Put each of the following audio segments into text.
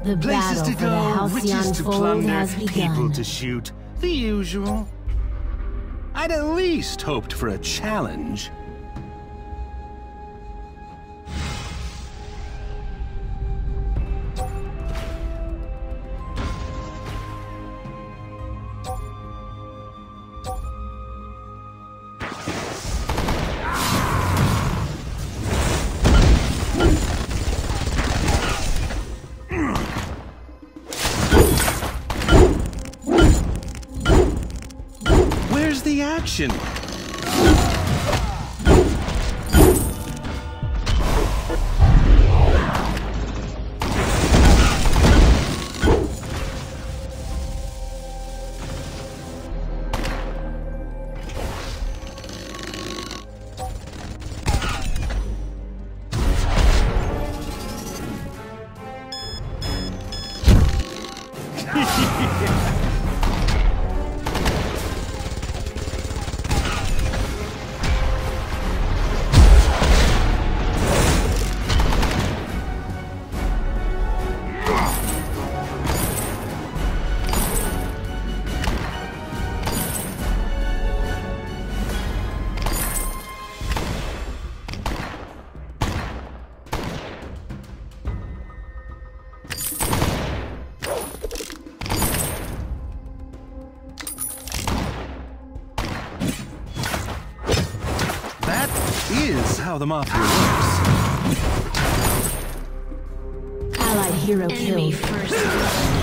The Places battle to for the go, riches Halcyon to Fold plunder, has people begun. to shoot. The usual. I'd at least hoped for a challenge. Where's the action? Is how the Mafia works. Allied hero Enemy killed. first blood.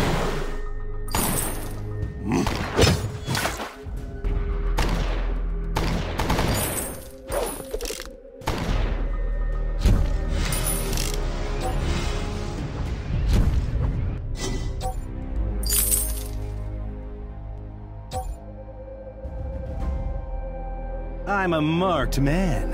I'm a marked man.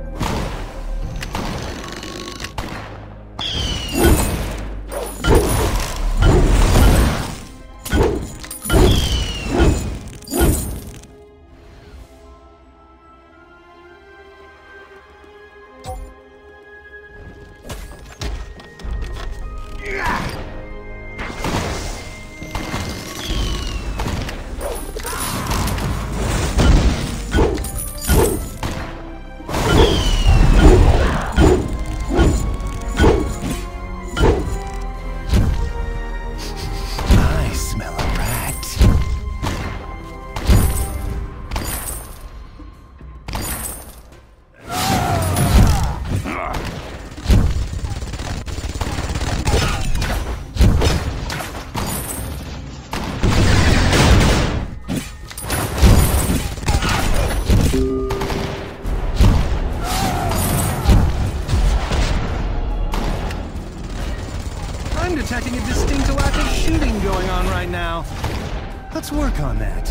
I'm detecting a distinct lack of shooting going on right now. Let's work on that.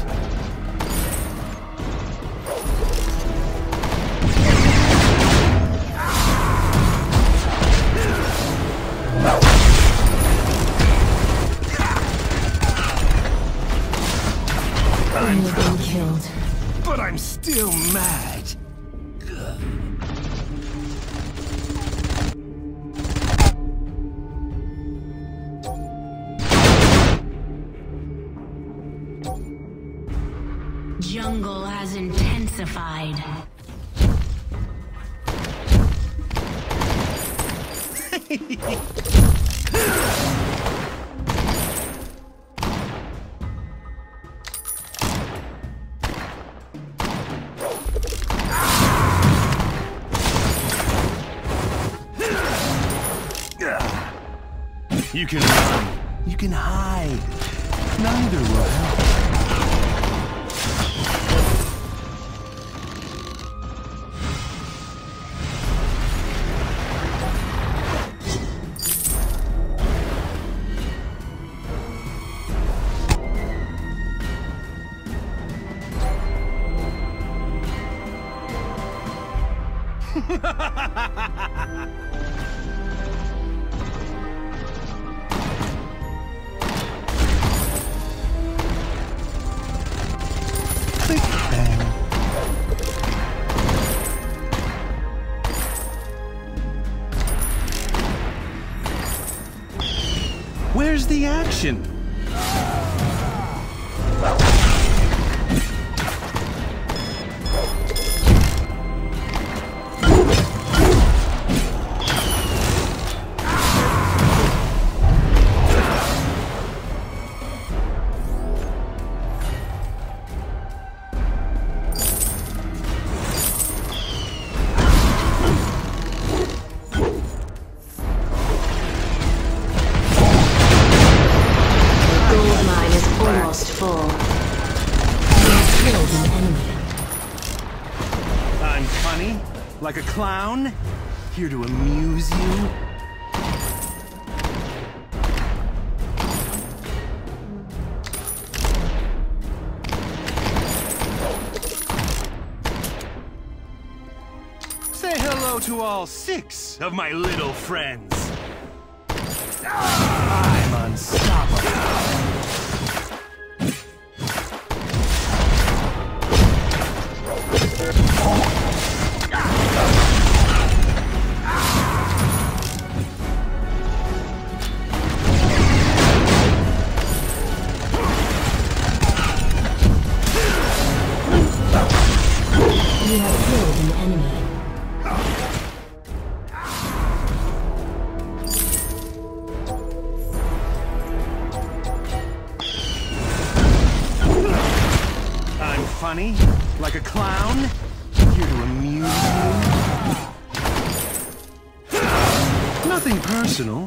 You've been killed. But I'm still mad. Jungle has intensified. You can run. You can hide. Neither will help. Click, bang. Where's the action? I'm funny, like a clown, here to amuse you. Say hello to all 6 of my little friends. I'm unstoppable. You have killed an enemy. I'm funny, like a clown, here to amuse you. Nothing personal.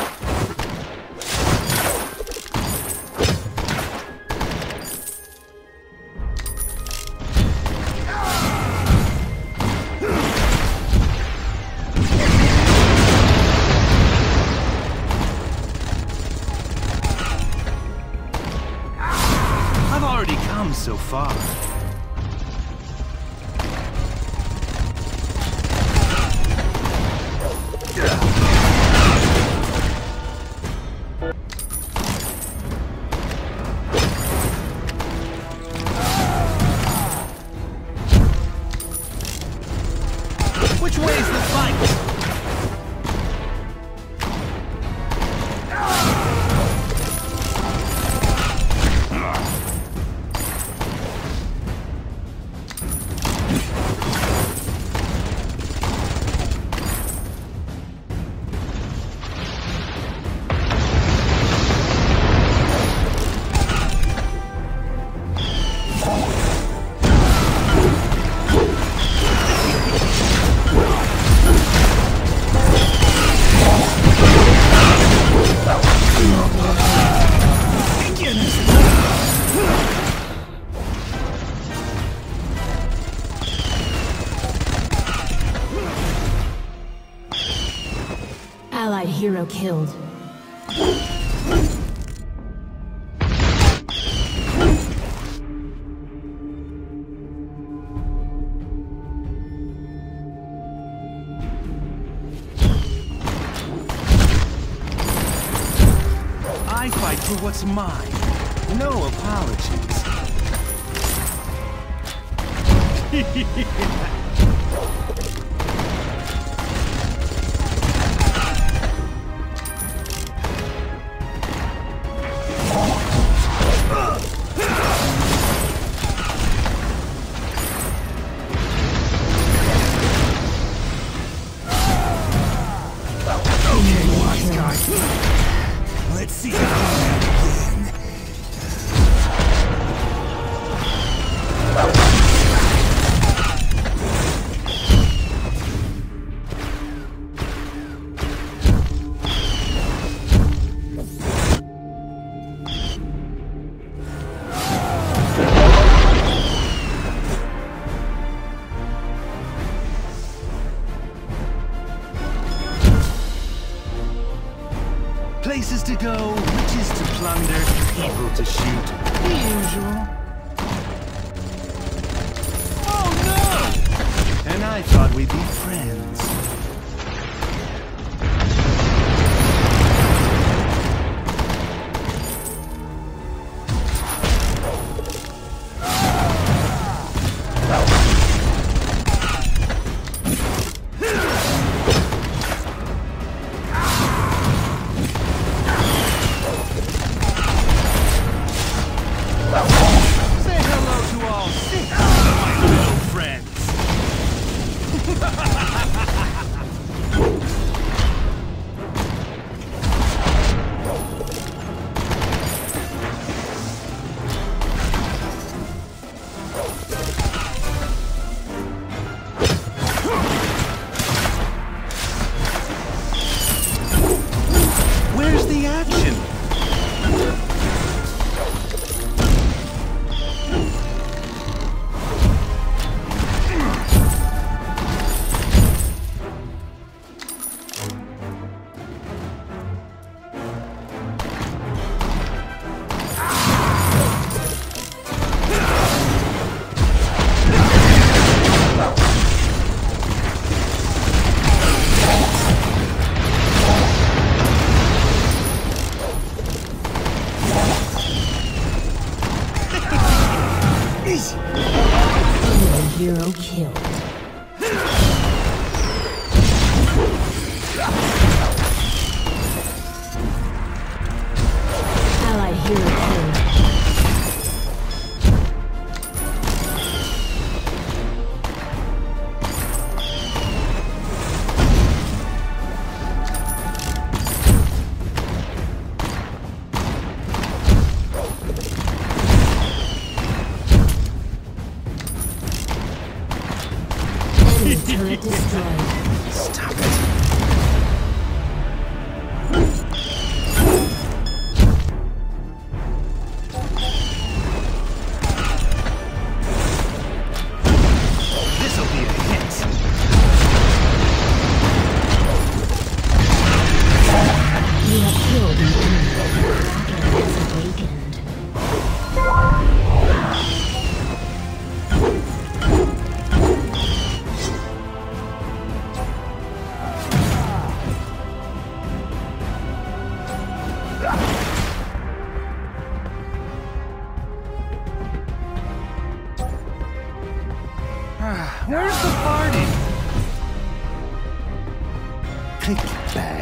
I've already come so far. Which way's the fight? Allied hero killed. I fight for what's mine. No apologies. Okay, wise guy. Let's see how that begin. Places to go, riches to plunder, people to shoot. The usual. Oh no! And I thought we'd be friends. Click, bang.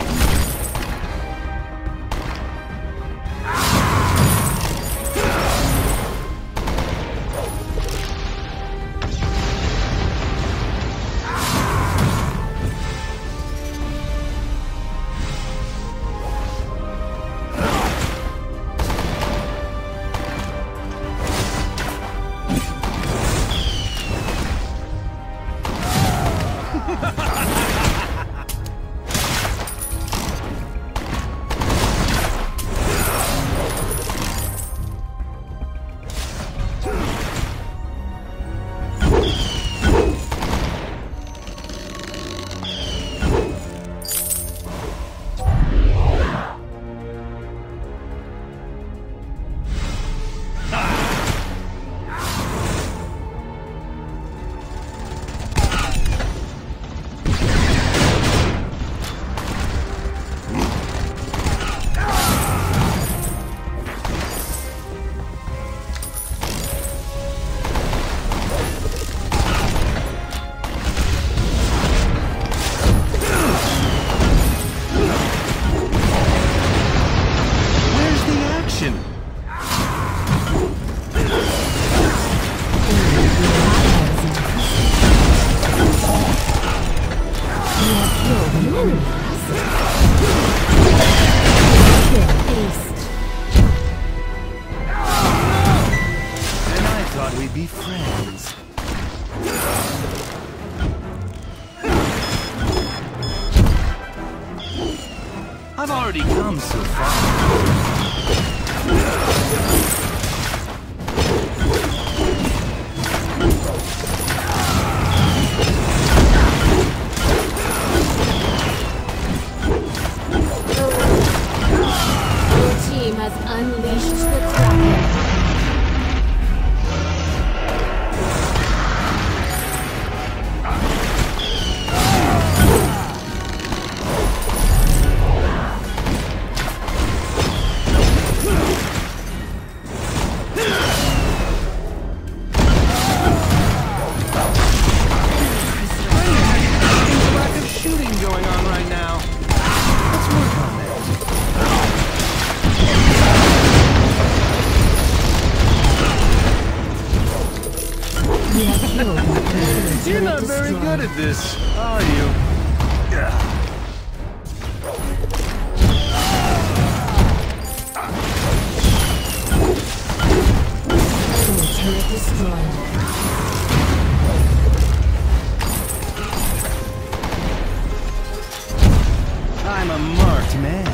Be friends. I've already come so far. Your team has unleashed the Kraken. You're not very good at this, are you? Turret destroyed. I'm a marked man.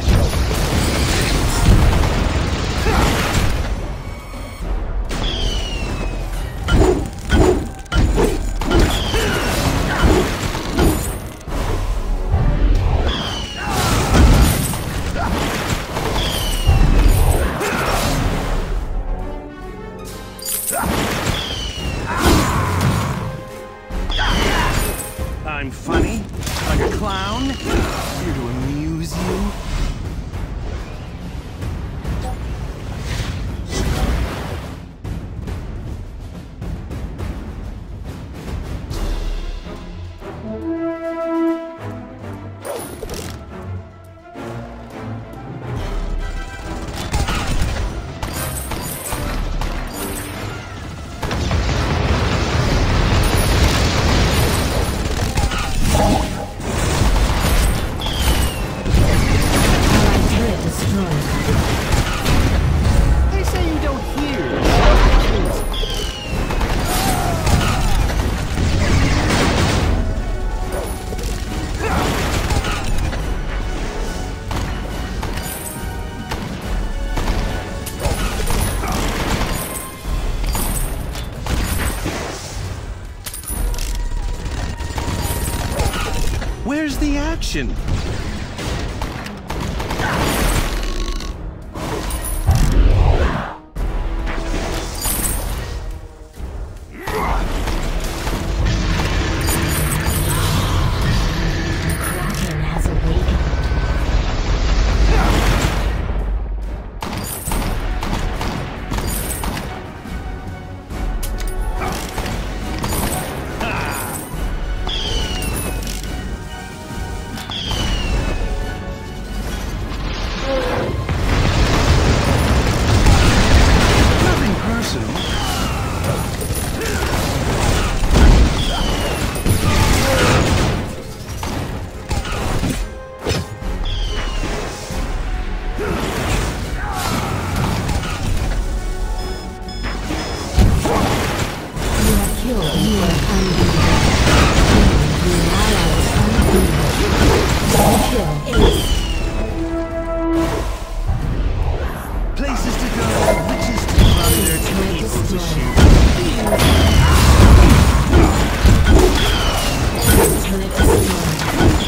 I'm funny, like a clown, here to amuse you. They say you don't hear. Where's the action? destroyed.